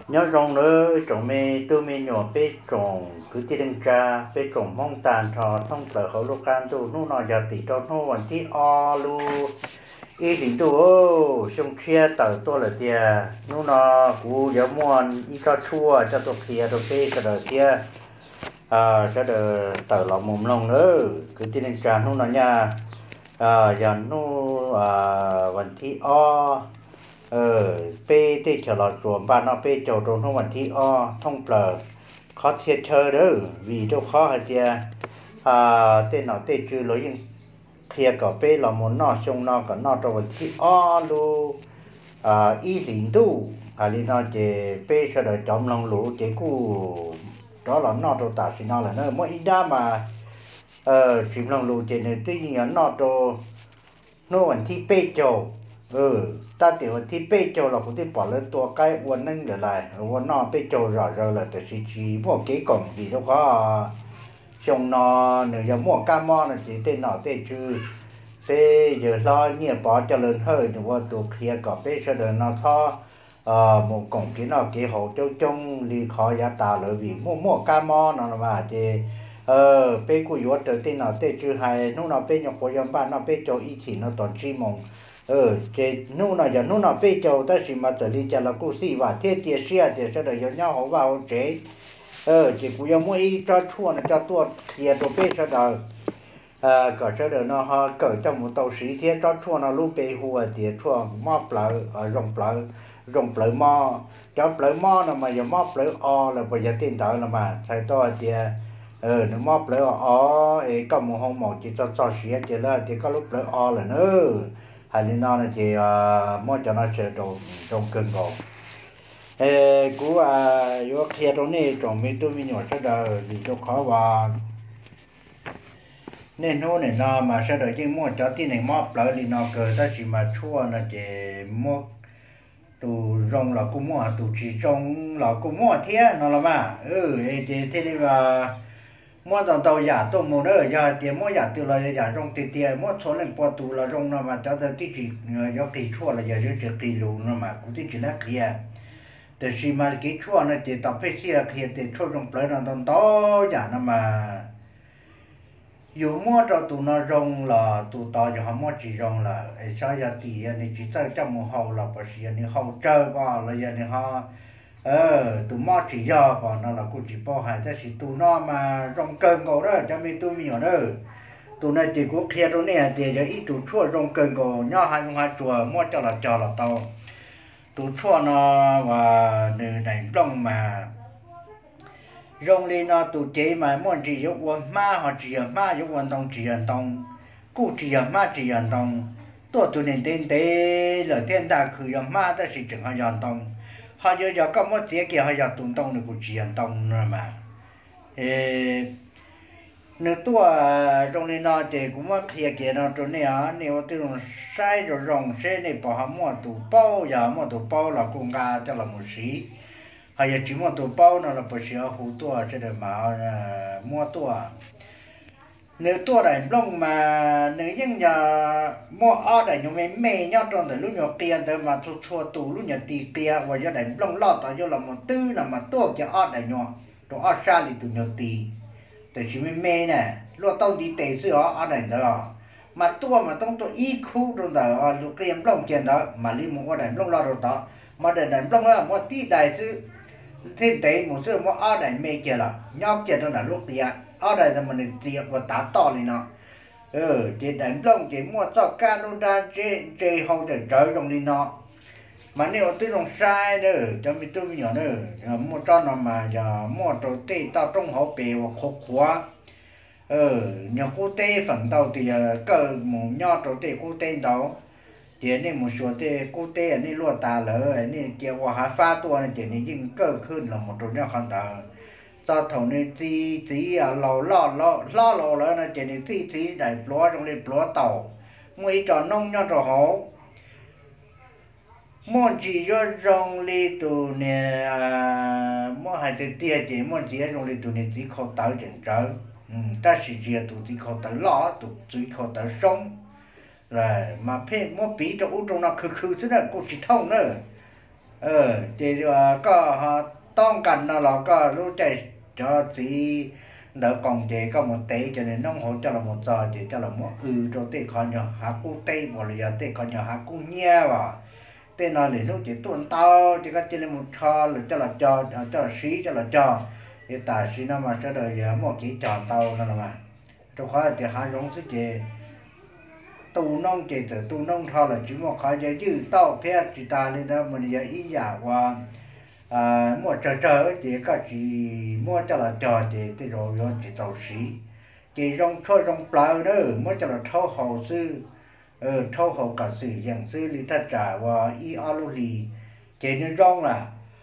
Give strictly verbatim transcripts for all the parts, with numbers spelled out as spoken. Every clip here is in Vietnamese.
nhớ rong nữa trồng mê tôi mê nhỏ bê trồng cứ ti đừng cha bê trồng mong tàn thọ thông tờ khẩu lô can tu nu nọ giờ tỷ cho nuวันที่ o lu ý định tu ô xong chia tờ tôi là tia nu nọ cú giờ muôn ý cho chua cho tôi kia tôi bê cho đời tia à cho đời tờ lọ mồm lòng nữa cứ ti đừng cha nu nọ nha à giờ nu à วันที่ o ờ bê tê chờ lọt chuồng ba nó bê chờ trong thôngวันที่ o thông bờ khó thiệt chơi đó vì đâu khó hả tia à tên nào tên chưa lối nhưng kia có bê là muốn nó xong nó có nó trong วันที่ o lu à ý lính tu à lý nó chỉ bê cho đời chồng lòng lũ chỉ cu đó là nó trong tạo xin nó là nó mỗi đa mà ờ chìm lòng lũ chỉ nên tuy nhiên nó trong nó วันที่ bê chờ ừ ta tiểu วันที่ bê châu là cũng đi bỏ lên tua cái uốn nâng để lại uốn nó bê châu rõ rồi là từ chỉ chỉ mua cái cổng gì đâu có trong nó nếu giờ mua cam mo là chỉ tên nọ tên chữ bê giờ lo nhiều bỏ cho lớn hơi nhưng mà tụ kia có bê cho đời nó tho ờ một cổng cái nó cái hậu châu trong li khó giá tà lợi vì mua mua cam mo nó mà chỉ ờ bê của yếu từ tên nọ tên chữ hay lúc nào bê nhọc của dân ba nó bê châu ý chỉ nó toàn chi mong ờ chế nu nào giờ nu nào bây giờ ta chỉ mà tự đi cho là cô sĩ và thế tiệt xe thì sẽ được nhau họ vào chế ờ chỉ cũng giống mỗi cho chua nó cho tua thì đồ bây giờ đời à có sẽ được nó họ cởi trong một tàu sĩ thế cho chua nó lúc bây hùa thì chua móp lợ ở rồng lợ rồng lợ mò cho lợ mò là mà giờ móp lợ o là bây giờ tin tới là mà sai to thì ờ nó móp lợ o ấy có một hôm một chỉ cho cho sĩ thì là thì có lúc lợ o là nữa hay là nó là chỉ mua cho nó sẽ trồng trồng cân gỗ, cú à vô kia đó này trồng mấy tôi mới nhỏ sẽ đời vì tôi khó vào nên nó này nó mà sẽ đời chỉ mua cho tí này móp lại thì nó cờ ta chỉ mà chua là chỉ mua tụ rong là cũng mua tụ chỉ trồng là cũng mua thế nó là mà ừ thì thế thì là mua tàu tàu giả tàu mua nữa giờ tiền mua giả từ là giả trong tiền tiền mua số lần qua tù là trong nó mà cho tới tí chỉ do kỳ chua là giờ chỉ kỳ lù nó mà cũng tí chỉ là kia từ khi mà kỳ chua nó chỉ tập phải kia kia thì chua trong plei nó tàu to giả nó mà dù mua cho tụ nó rong là tụ to giờ họ mua chỉ rong là sao giờ tiền này chỉ tới trong một hậu là bác sĩ này hậu chơi vào là giờ này họ ờ tụi mò chỉ do còn nó là cũng chỉ bao hai ta chỉ tụi nó mà rong cơn gỗ đó cho mình tụi mình đó tụi nó chỉ có kia đó nè thì giờ ít tụi chua rong cơn gỗ nhau hai mươi hai chùa mua cho là cho là tao tụi chua nó và nửa đánh rong mà rong lên nó tụi chế mà mua chỉ có quân ma họ chỉ ở ma có quân tông chỉ ở tông cụ chỉ ở ma chỉ ở tông tụi tụi nên tên tế là tên ta khử ở ma ta chỉ chẳng hay ở tông họ giờ giờ có một tiếng kia họ giờ tụng tông được cũng chỉ ăn tông nữa mà nếu tua trong này nó thì cũng mất kia kia nó trong này á nếu tôi dùng sai rồi rong sai này bỏ họ mua tủ bao giờ mua tủ bao là cũng ga cho là một xí họ giờ chỉ mua tủ bao nó là bớt xíu hú tua cho để mà mua tua nếu tua này lông mà nếu như nhà mua ở đây nhưng mà mẹ nhau trong thời lúc nhỏ tiền tới mà thua thua tủ lúc nhỏ tì kia và giờ này lông lọt tới cho là một tư là mà tua cái ở đây nhỏ trong ở xa thì tủ nhỏ tì tại chỉ mấy mẹ nè lúc tao đi tè xíu ở đây đó mà tua mà tông tôi ít khu trong đó lúc kia lông tiền đó mà đi mua ở đây lông lọt trong đó mà đây này lông là mua tí đại sư thêm tệ một số mua ở đây mẹ kia là nhóc kia trong đó lúc tiền ở đây là mình tiệc và tá to này nó ừ chỉ đánh lông chỉ mua cho Canada chế chế hậu để chơi trong đi nó mà nếu tôi dùng sai nữa cho mình tôi nhỏ nữa mua cho nó mà giờ mua đồ tê tao trong hậu bể và khô khóa ừ nhiều cô tê phần đầu thì cơ một nhỏ đồ tê cô tê đâu chỉ nên một số tê cô tê này lúa tà lỡ này kia qua há pha tua này chỉ nên nhưng cơ khơi là một đồ nhỏ khăn tờ cho thầu này tí tí à lò lò lò lò lò lò này chỉ này tí tí đại plua trong này plua tàu mỗi trò nông nhau trò hổ món chỉ cho trong này tụ nè món hai cái tia chỉ món chỉ trong này tụ này chỉ khó tới chừng trở ta chỉ chỉ tụ chỉ khó tới lò tụ chỉ khó tới sông rồi mà phê món bí trong u trong nó khư khư thế này cũng chỉ thông nữa เออเดี๋ยวก็ต้องกันนะเราก็รู้ใจcho chị đỡ còn chị có một tỷ cho nên nó hỗ cho là một giờ chị cho là một ừ cho tỷ còn nhỏ hạ cú tỷ bỏ lại tỷ còn nhỏ hạ cú nhẹ vào tỷ nói thì lúc chị tuần tao chị có chỉ là một cho là cho là cho cho là xí cho là cho hiện tại xí nó mà cho đời giờ một chỉ chọn tao nữa là mà trong khóa thì hai giống sức chị tu nông chị từ tu nông thôi là chỉ một khóa giờ chứ tao thế chị ta lên đó mình giờ ý giả qua à mua chờ chờ chỉ có chỉ mua cho là chờ chỉ thì rồi rồi chỉ tàu xí chỉ trong thôi trong plau đó mua cho là thâu hậu sư ờ thâu hậu cả sự dạng sư lý thất trả và y alu lì chỉ nên trong là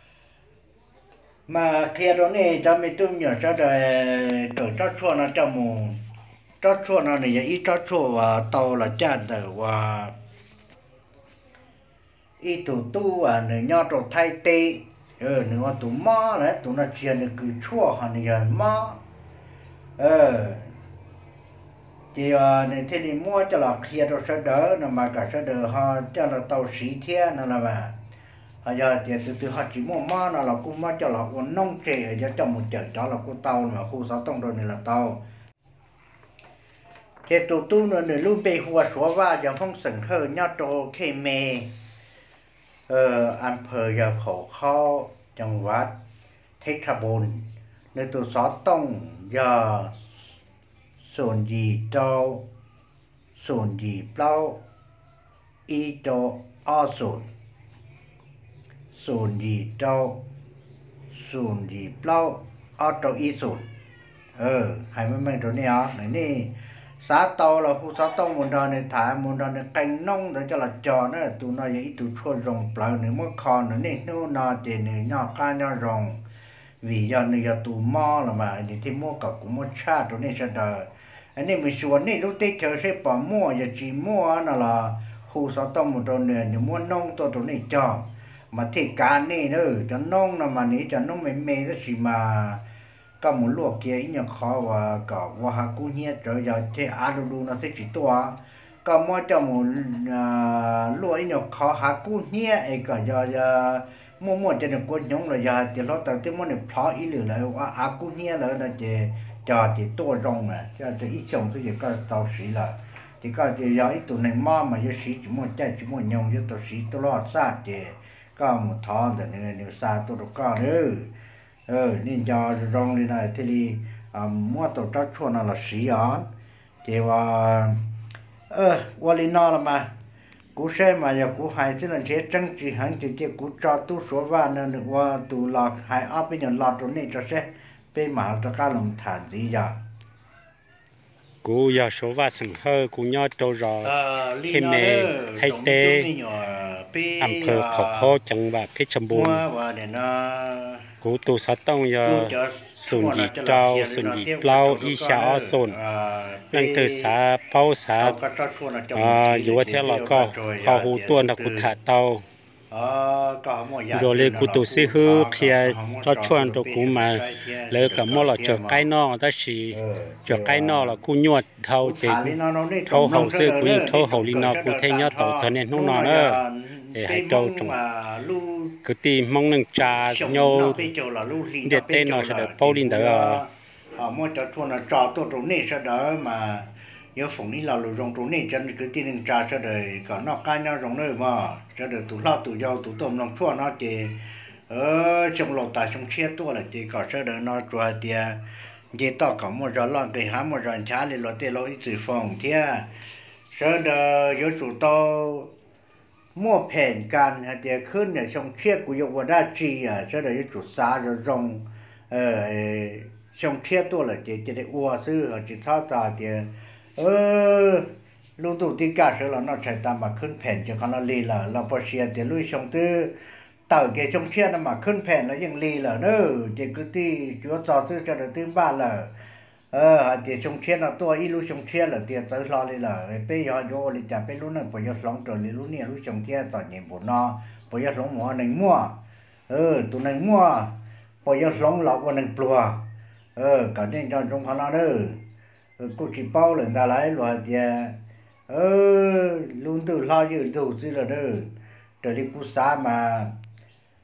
mà khi đó này cho mình tôi nhớ cho đời đời cho chua nó cho mù cho chua nó này ít cho chua và tàu là chăn đời và ít tụ tu à người nhau tụ thay tê ờ nữa tụ mò đấy tụ nó chia được cứ chua hàng này mò ờ thì này thế thì mua cho là kia rồi sẽ đỡ nó mà cả sẽ đỡ họ cho là tàu xí thiên nó là mà họ giờ thì từ từ họ chỉ mua mò nó là cũng mua cho là con nông trẻ cho trong một chợ đó là con tàu mà khu sáu tông rồi này là tàu thì tụ tu nữa này luôn bị hùa xóa va giờ không sừng hơ nhau trâu kê mê ờ anh phơi giờ khổ khó trong vắt thích thà bồn nơi tụ sáu tông giờ sồn gì trâu sồn gì plau y trâu o sồn sồn gì trâu sồn gì plau o trâu y sồn ờ hai mươi mấy chỗ này á này nè xã tàu là khu xã tàu một đòn này thả một đòn này canh nông để cho là trò nữa tụi nó vậy tụi chua rồng plau nữa mới còn nữa nè nó nó thì nữa nhỏ ca nhỏ rồng vì giờ này giờ tụi mò là mà thì thêm mua cả cũng mua cha tụi này sẽ đợi anh em mình xuống này lúc tết chờ sẽ bỏ mua giờ chỉ mua nó là khu sáu tông một đòn này nếu mua nông tôi tụi này cho mà thì cá này nữa cho nông là mà ní cho nông mềm mềm đó chỉ mà có một lúa kia ít nhiều khó và cả hoa hạt cũng nhẹ rồi giờ thế ăn luôn nó sẽ chỉ to có mua cho một lúa ít nhiều khó hạt cũng nhẹ ấy cả giờ giờ mua mua cho được con nhông là giờ thì nó từ từ mua được phá ít lửa lại hoa hạt cũng nhẹ lại là chỉ cho thì to rong à cho thì ít trồng thì chỉ có tàu xí là thì có thì giờ ít tụi này mà mà giờ xí chỉ mua chạy chỉ mua nhông giờ tàu xí tàu lót sát thì có một thon rồi nữa nếu xa tụi nó có nữa ờ nên cho rong đi này thì mua tàu trâu chua nó là xí on thìว่าเออวันนี้นอละมากูใช่มาอย่ากูหายสิลันเชจังจีหังจีเจกูจอตู้สัวว่านั่นว่าตูหลอกหายอ้อเป็นอย่างหลอกตรงนี้จะใช่เป็นมหาตะการลมฐานจีจ้ะกูอยากสัวว่าสังเฮอกูยอดโตรอเฮเมไทเตอำเภอเขาโคจังหวัดเพชรบูรณ์กูตูสัตต้องยาสุนยีเจ้าสุนยีเปล่าอีชาอสุนนั่งเตอสาเป้าสาอ่าอยู่ว่าเท่าเราก็พอหูตัวนักกุฏาเตาโดยเลยกูตูซื้อฮือเคลียก็ชวนตัวกูมาเลยกับมอเราเจอใกล้นอกแต่สีเจอใกล้นอกเรากูยวดเท่าเต็มเท่าเขาซื้อกูยิ่งเท่าเขาลีนอกูเทียนต่อเสน่ห์น้องนอนเออให้เจ้าจงcứ tìm mong nâng trà nhau để tên nó sẽ được bao linh đó à mua cho thôn là trà tôi trồng này sẽ đỡ mà nhớ phòng ní là lùi rong trồng này cho nên cứ tin nâng trà sẽ được có nó cá nhau rong nơi mà sẽ được tủ lao tủ dầu tủ tôm lòng chua nó chỉ ở trong lò tài trong xe tua là chỉ có sẽ được nó trà tiền chỉ tao có một giờ lon cái hám một giờ chả liền lò tiền lò ít sự phòng thế sẽ được nhớ chủ tao mua phèn can hay thì khơi này trong chiếc của dụng vào đa chi à sẽ để chủ xã rồi rong ờ trong chiếc tôi là chỉ chỉ để ua sư ở chỉ thao ta thì ờ lúc đầu tiên cả sẽ là nó chạy tam mà khơi phèn cho con nó lì là là bao nhiêu thì lui trong tư tàu cái trong chiếc nó mà khơi phèn nóยังlì là nữa thì cứ tí chúa cho sư cho được tiếng ba là ờ thì trong chiếc là tôi ít lúc trong chiếc là tiền tới lo đi là bây giờ vô thì chả bây lúc này bây giờ sống rồi thì lúc này lúc trong chiếc toàn nhiệm vụ nó bây giờ sống mua này mua ờ tụi này mua bây giờ sống lọc vào này plua ờ cả nên cho trong khả nữa cô chỉ bao lần ta lấy loại tiền ờ luôn từ lo dự đủ gì là nữa rồi đi cú xa mà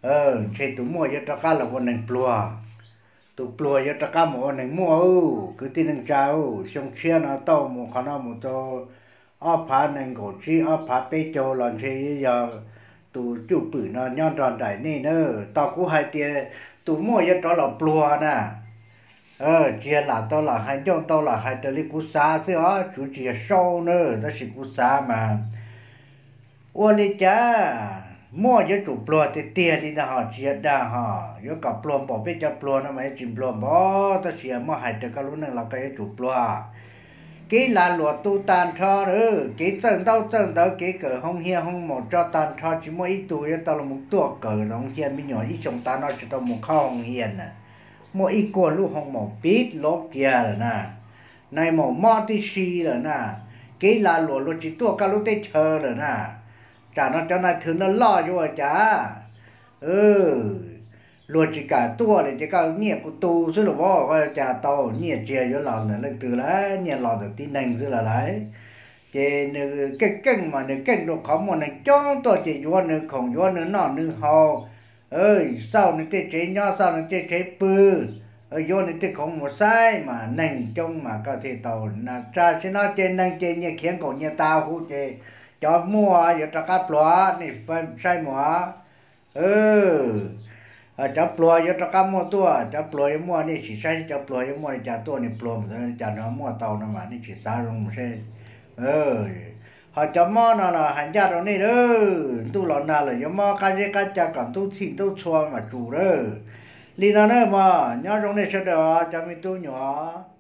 ờ chơi tụ mua cho tất cả là con nành plua tụ plua cho tất cả một nành mua ô cứ tin nành trao xong chia nó tao một khả năng một cho ở phá nành cổ chi ở phá bê châu lần chơi giờ tụ chụp bự nó nhon tròn đại này nữa tao cũng hai tiền tụ mua cho đó là plua nè ờ chia là tao là hai trong tao là hai tờ li cú sa chứ ó chủ chia sâu nữa đó là cú sa mà ô li cha mua cho chủ plua thì tiền đi là họ chia đa họ yo cả plua bỏ biết cho plua nó mấy chim plua bỏ ta chia mua hai tờ cái lúc này là cái chủ plua cái là lúa tu tàn cho nữa cái chân tao chân tao cái cỡ không hiền không một cho tàn cho chỉ mỗi ít tuổi tao là một tuổi cỡ không hiền mình nhỏ ít trong ta nó chỉ tao một không hiền nè mỗi ít cô lúc không một biết lót kia rồi nè này một mò tí xì rồi nè cái là lúa lúa chỉ tuổi cái lúc tết chờ rồi nè chả nó cho này thứ nó lo cho chả ừ lúa chỉ cả tua để chỉ cả nhẹ của tu chứ là bỏ coi chả tao nhẹ chia cho lò nữa lên từ lá nhẹ lò được tí nành chứ là lấy chỉ nữa cái cái mà nữa cái đồ không mà nữa cho tôi chỉ vô nữa không vô nữa nọ nữa hò ơi sao nữa cái chế nhỏ sao nữa cái chế bự ở vô nữa cái không một sai mà nành trong mà có thể tao là cha sẽ nói trên nành trên nhẹ khiến cổ nhẹ tao hú chế cho mua giờ cho cá plua này phải sai mua ừ à cháu plua cho cho cá mua tua cháu plua cho mua này chỉ sai cháu plua cho mua này cháu tua này plua mà cháu nó mua tàu nó mà này chỉ sao không xe ừ họ cháu mua nó là hành gia đó này đó tu lợn nào là cháu mua cái gì cái cháu còn tu xin tu chua mà chủ đó li nó nữa mà nhớ trong này sẽ được cháu mình tu nhỏ